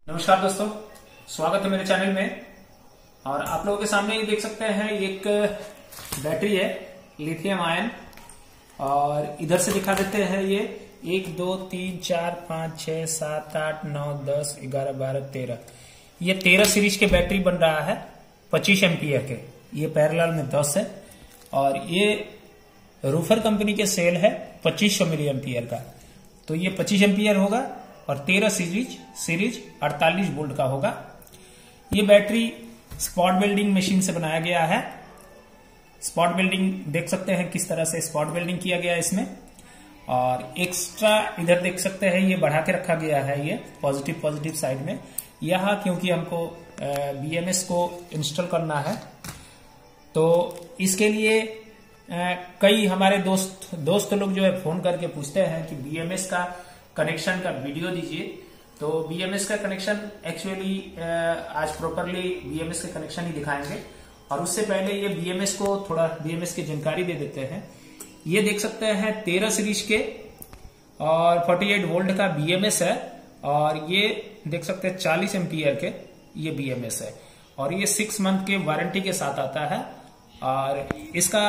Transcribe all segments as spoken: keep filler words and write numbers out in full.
नमस्कार दोस्तों, स्वागत है मेरे चैनल में। और आप लोगों के सामने ये देख सकते हैं एक बैटरी है लिथियम आयन, और इधर से दिखा देते हैं ये एक दो तीन चार पाँच छह सात आठ नौ दस ग्यारह बारह तेरह, ये तेरह सीरीज के बैटरी बन रहा है पच्चीस एम्पियर के। ये पैरेलल में दस है और ये रूफर कंपनी के सेल है पच्चीस सौ मिली एम्पियर का। तो ये पच्चीस एम्पियर होगा और तेरह सीरीज सीरीज अड़तालीस वोल्ट का होगा। ये बैटरी स्पॉट वेल्डिंग मशीन से बनाया गया है। स्पॉट वेल्डिंग देख सकते हैं किस तरह से स्पॉट वेल्डिंग किया गया है इसमें। और एक्स्ट्रा इधर देख सकते हैं ये बढ़ा के रखा गया है, ये पॉजिटिव पॉजिटिव साइड में यहाँ, क्योंकि हमको बीएमएस को इंस्टॉल करना है। तो इसके लिए आ, कई हमारे दोस्त दोस्त लोग जो है फोन करके पूछते हैं कि बीएमएस का कनेक्शन का वीडियो दीजिए। तो बीएमएस का कनेक्शन एक्चुअली आज प्रॉपरली बीएमएस का कनेक्शन ही दिखाएंगे, और उससे पहले ये बीएमएस को थोड़ा बीएमएस की जानकारी दे देते हैं। ये देख सकते हैं तेरह सीरीज के और अड़तालीस वोल्ट का बीएमएस है, और ये देख सकते हैं चालीस एम्पियर के ये बीएमएस है, और ये सिक्स मंथ के वारंटी के साथ आता है। और इसका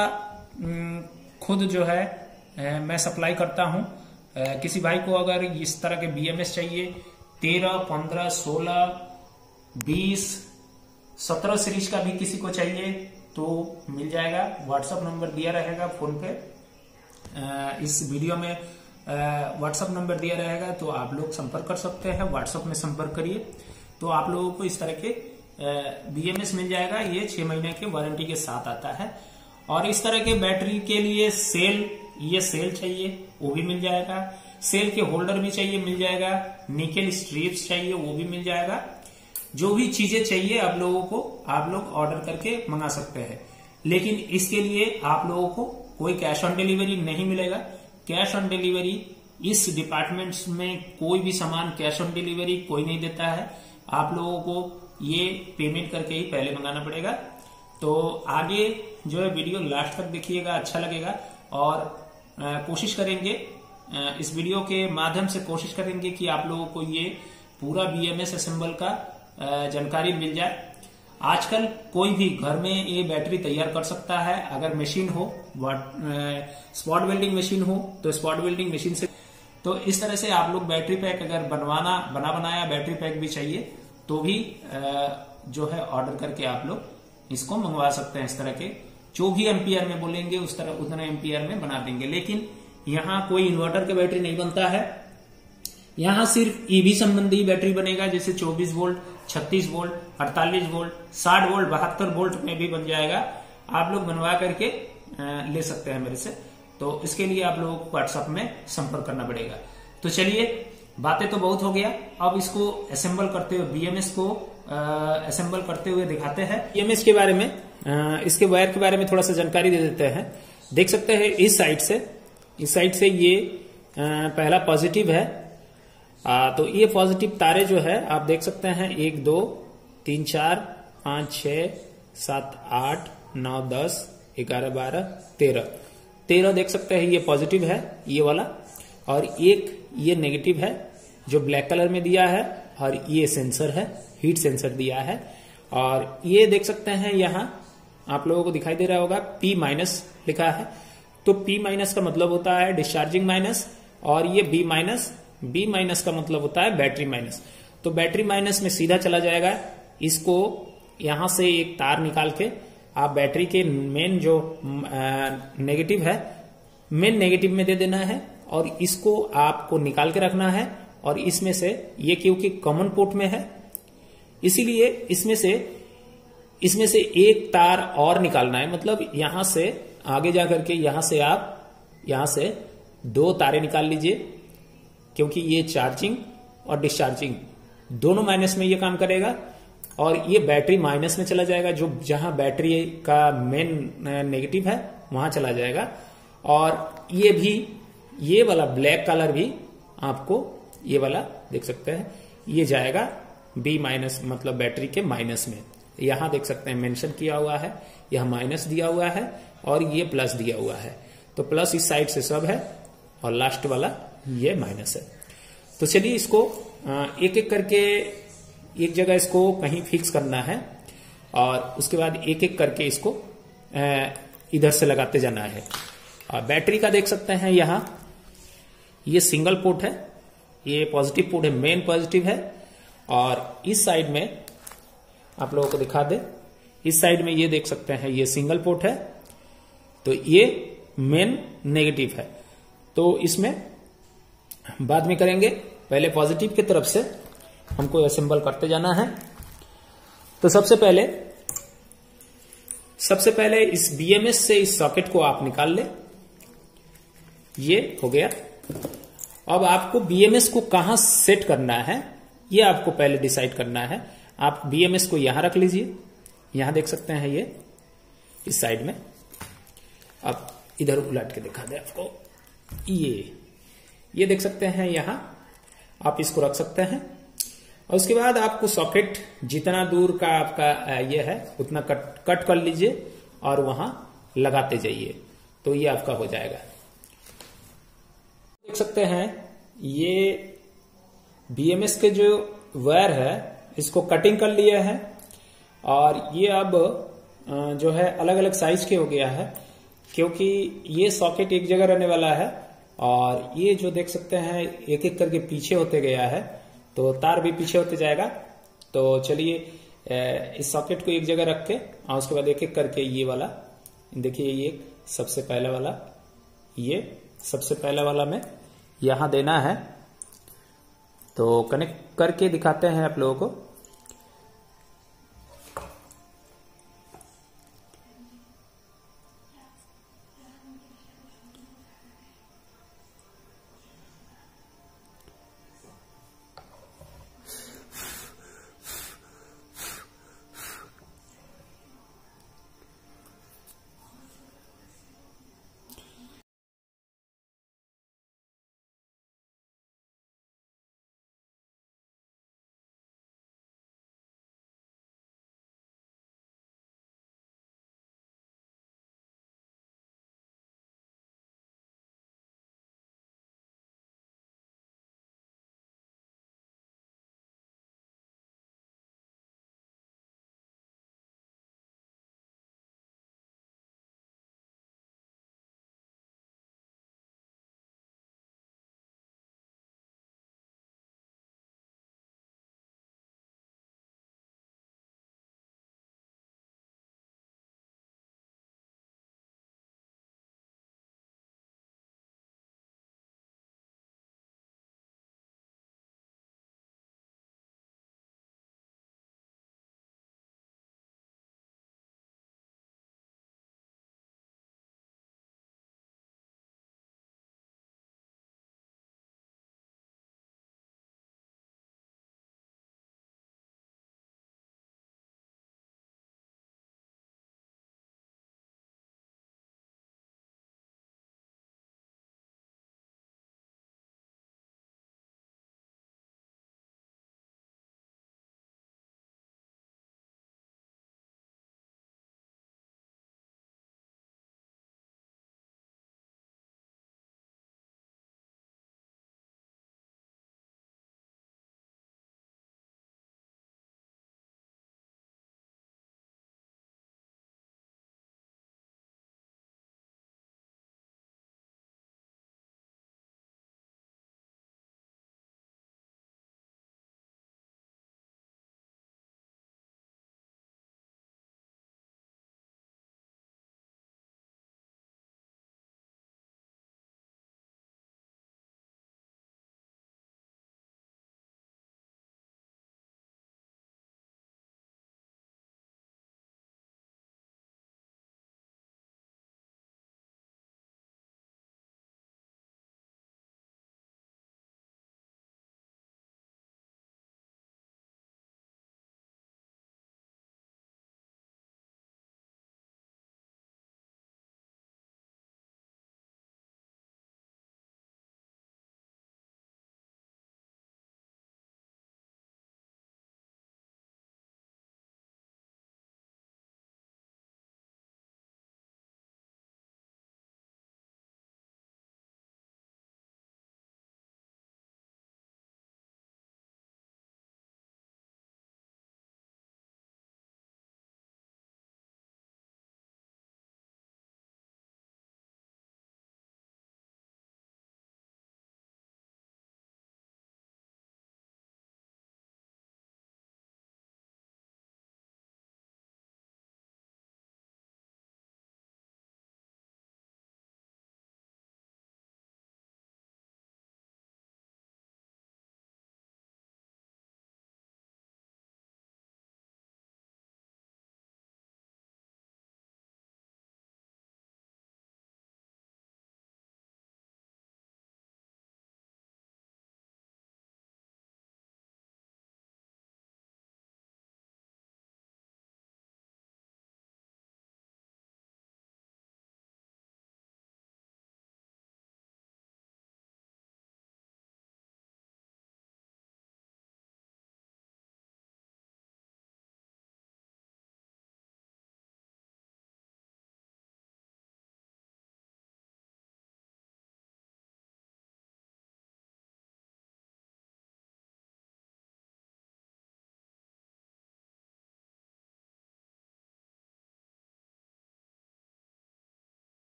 खुद जो है मैं सप्लाई करता हूं। किसी भाई को अगर इस तरह के बीएमएस चाहिए तेरह पंद्रह सोलह बीस सत्रह सीरीज का भी किसी को चाहिए तो मिल जाएगा। व्हाट्सएप नंबर दिया रहेगा फोन पे, इस वीडियो में व्हाट्सएप नंबर दिया रहेगा, तो आप लोग संपर्क कर सकते हैं। व्हाट्सएप में संपर्क करिए तो आप लोगों को इस तरह के बीएमएस मिल जाएगा। ये छह महीने के वारंटी के साथ आता है। और इस तरह के बैटरी के लिए सेल, ये सेल चाहिए वो भी मिल जाएगा। सेल के होल्डर भी चाहिए मिल जाएगा। निकेल स्ट्रिप्स चाहिए वो भी मिल जाएगा। जो भी चीजें चाहिए आप लोगों को, आप लोग ऑर्डर करके मंगा सकते हैं। लेकिन इसके लिए आप लोगों को कोई कैश ऑन डिलीवरी नहीं मिलेगा। कैश ऑन डिलीवरी इस डिपार्टमेंट में कोई भी सामान कैश ऑन डिलीवरी कोई नहीं देता है। आप लोगों को ये पेमेंट करके ही पहले मंगाना पड़ेगा। तो आगे जो है वीडियो लास्ट तक देखिएगा, अच्छा लगेगा। और आ, कोशिश करेंगे आ, इस वीडियो के माध्यम से कोशिश करेंगे कि आप लोगों को ये पूरा बीएमएस असेंबल का आ, जानकारी मिल जाए। आजकल कोई भी घर में ये बैटरी तैयार कर सकता है, अगर मशीन हो, स्पॉट वेल्डिंग मशीन हो तो स्पॉट वेल्डिंग मशीन से। तो इस तरह से आप लोग बैटरी पैक अगर बनवाना बना बनाया बैटरी पैक भी चाहिए तो भी आ, जो है ऑर्डर करके आप लोग इसको मंगवा सकते हैं। इस तरह के जो भी एम्पियर में बोलेंगे उस तरह उतने एम्पियर में बना देंगे। लेकिन यहाँ कोई इन्वर्टर के बैटरी नहीं बनता है, यहाँ सिर्फ ईवी संबंधी बैटरी बनेगा, जैसे चौबीस वोल्ट, छत्तीस वोल्ट, अड़तालीस वोल्ट, साठ वोल्ट, बहत्तर वोल्ट में भी बन जाएगा। आप लोग बनवा करके ले सकते हैं मेरे से। तो इसके लिए आप लोगों को व्हाट्सएप में संपर्क करना पड़ेगा। तो चलिए, बातें तो बहुत हो गया, अब इसको असेंबल करते हुए बीएमएस को असेंबल करते हुए दिखाते हैं। बीएमएस के बारे में, आ, इसके वायर के बारे में थोड़ा सा जानकारी दे देते हैं। देख सकते हैं इस साइड से इस साइड से ये आ, पहला पॉजिटिव है। आ, तो ये पॉजिटिव तारे जो है आप देख सकते हैं एक दो तीन चार पांच छह सात आठ नौ दस ग्यारह बारह तेरह तेरह देख सकते हैं ये पॉजिटिव है ये वाला, और एक ये नेगेटिव है जो ब्लैक कलर में दिया है, और ये सेंसर है, हीट सेंसर दिया है। और ये देख सकते हैं यहाँ आप लोगों को दिखाई दे रहा होगा P माइनस लिखा है। तो P माइनस का मतलब होता है डिस्चार्जिंग माइनस, और ये B माइनस B माइनस का मतलब होता है बैटरी माइनस। तो बैटरी माइनस में सीधा चला जाएगा। इसको यहां से एक तार निकाल के आप बैटरी के मेन जो नेगेटिव है मेन नेगेटिव में दे देना है, और इसको आपको निकाल के रखना है। और इसमें से ये क्योंकि कॉमन पोर्ट में है इसीलिए इसमें से इसमें से एक तार और निकालना है। मतलब यहां से आगे जाकर के यहां से आप यहां से दो तारे निकाल लीजिए, क्योंकि ये चार्जिंग और डिस्चार्जिंग दोनों माइनस में ये काम करेगा। और ये बैटरी माइनस में चला जाएगा, जो जहां बैटरी का मेन नेगेटिव है वहां चला जाएगा। और ये भी ये वाला ब्लैक कलर भी आपको ये वाला देख सकते हैं ये जाएगा बी माइनस, मतलब बैटरी के माइनस में। यहां देख सकते हैं मेंशन किया हुआ है, यह माइनस दिया हुआ है और ये प्लस दिया हुआ है। तो प्लस इस साइड से सब है और लास्ट वाला ये माइनस है। तो चलिए इसको एक एक करके एक जगह इसको कहीं फिक्स करना है और उसके बाद एक एक करके इसको इधर से लगाते जाना है। और बैटरी का देख सकते हैं यहाँ, ये सिंगल पोर्ट है, ये पॉजिटिव पोर्ट है, मेन पॉजिटिव है। और इस साइड में आप लोगों को दिखा दे, इस साइड में ये देख सकते हैं ये सिंगल पोर्ट है, तो ये मेन नेगेटिव है। तो इसमें बाद में करेंगे, पहले पॉजिटिव की तरफ से हमको असेंबल करते जाना है। तो सबसे पहले सबसे पहले इस बीएमएस से इस सॉकेट को आप निकाल ले, ये हो गया। अब आपको बीएमएस को कहां सेट करना है ये आपको पहले डिसाइड करना है। आप बीएमएस को यहां रख लीजिए, यहां देख सकते हैं ये इस साइड में। अब इधर उलट के दिखा दे आपको, ये ये देख सकते हैं यहां, आप इसको रख सकते हैं। और उसके बाद आपको सॉकेट जितना दूर का आपका ये है उतना कट कट कर लीजिए और वहां लगाते जाइए, तो ये आपका हो जाएगा। देख सकते हैं ये बीएमएस के जो वायर है इसको कटिंग कर लिया है और ये अब जो है अलग अलग साइज के हो गया है, क्योंकि ये सॉकेट एक जगह रहने वाला है और ये जो देख सकते हैं एक एक करके पीछे होते गया है, तो तार भी पीछे होते जाएगा। तो चलिए इस सॉकेट को एक जगह रख के और उसके बाद एक एक करके ये वाला देखिए, ये सबसे पहला वाला, ये सबसे पहला वाला में यहां देना है। तो कनेक्ट करके दिखाते हैं आप लोगों को।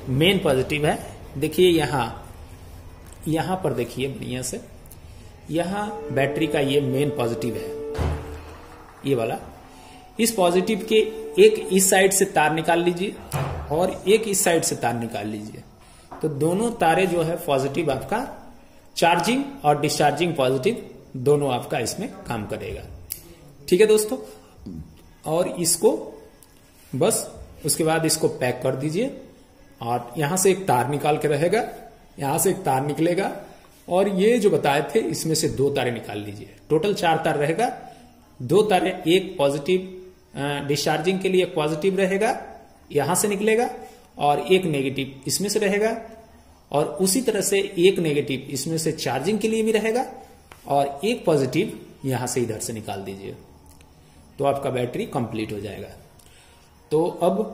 मेन पॉजिटिव है। देखिए यहां यहां पर देखिए बढ़िया से, यहां बैटरी का ये मेन पॉजिटिव है, ये वाला। इस पॉजिटिव के एक इस साइड से तार निकाल लीजिए और एक इस साइड से तार निकाल लीजिए, तो दोनों तारे जो है पॉजिटिव आपका चार्जिंग और डिस्चार्जिंग पॉजिटिव दोनों आपका इसमें काम करेगा। ठीक है दोस्तों, और इसको बस उसके बाद इसको पैक कर दीजिए और यहां से एक तार निकाल के रहेगा, यहां से एक तार निकलेगा और ये जो बताए थे इसमें से दो तारे निकाल लीजिए। टोटल चार तार रहेगा, दो तारे, एक पॉजिटिव डिस्चार्जिंग के लिए एक पॉजिटिव रहेगा यहां से निकलेगा और एक नेगेटिव इसमें से रहेगा, और उसी तरह से एक नेगेटिव इसमें से चार्जिंग के लिए भी रहेगा और एक पॉजिटिव यहां से इधर से निकाल दीजिए, तो आपका बैटरी कंप्लीट हो जाएगा। तो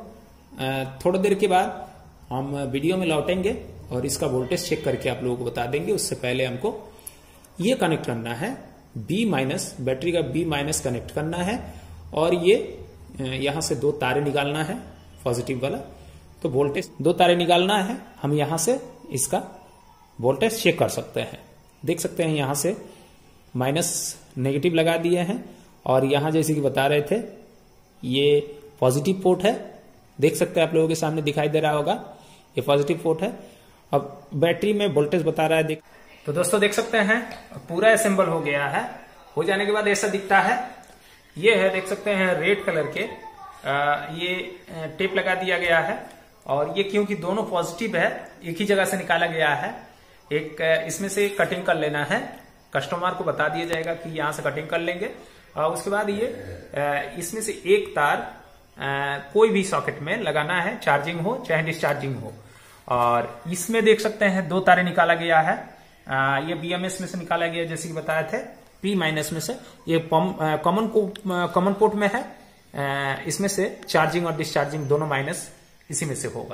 अब थोड़ी देर के बाद हम वीडियो में लौटेंगे और इसका वोल्टेज चेक करके आप लोगों को बता देंगे। उससे पहले हमको ये कनेक्ट करना है, बी माइनस, बैटरी का बी माइनस कनेक्ट करना है और ये यहां से दो तारे निकालना है पॉजिटिव वाला, तो वोल्टेज दो तारे निकालना है। हम यहां से इसका वोल्टेज चेक कर सकते हैं, देख सकते हैं यहां से माइनस नेगेटिव लगा दिए हैं और यहां जैसे कि बता रहे थे ये पॉजिटिव पोर्ट है, देख सकते हैं आप लोगों के सामने दिखाई दे रहा होगा, ये पॉजिटिव पोर्ट है। अब बैटरी में वोल्टेज बता रहा है, देख तो दोस्तों देख सकते हैं पूरा असेंबल हो गया है। हो जाने के बाद ऐसा दिखता है, ये है देख सकते हैं रेड कलर के आ, ये टेप लगा दिया गया है और ये क्योंकि दोनों पॉजिटिव है एक ही जगह से निकाला गया है, एक इसमें से कटिंग कर लेना है, कस्टमर को बता दिया जाएगा कि यहां से कटिंग कर लेंगे और उसके बाद ये इसमें से एक तार कोई भी सॉकेट में लगाना है, चार्जिंग हो चाहे डिस्चार्जिंग हो। और इसमें देख सकते हैं दो तारे निकाला गया है, ये बीएमएस में से निकाला गया जैसे कि बताए थे, पी माइनस में से, ये कॉमन कॉमन पोर्ट में है, इसमें से चार्जिंग और डिस्चार्जिंग दोनों माइनस इसी में से होगा।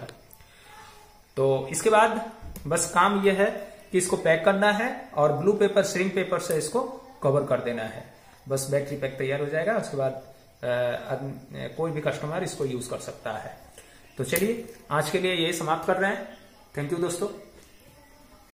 तो इसके बाद बस काम यह है कि इसको पैक करना है और ब्लू पेपर, श्रिंक पेपर से इसको कवर कर देना है, बस बैटरी पैक तैयार हो जाएगा। उसके बाद आ, कोई भी कस्टमर इसको यूज कर सकता है। तो चलिए आज के लिए यही समाप्त कर रहे हैं। थैंक यू दोस्तों।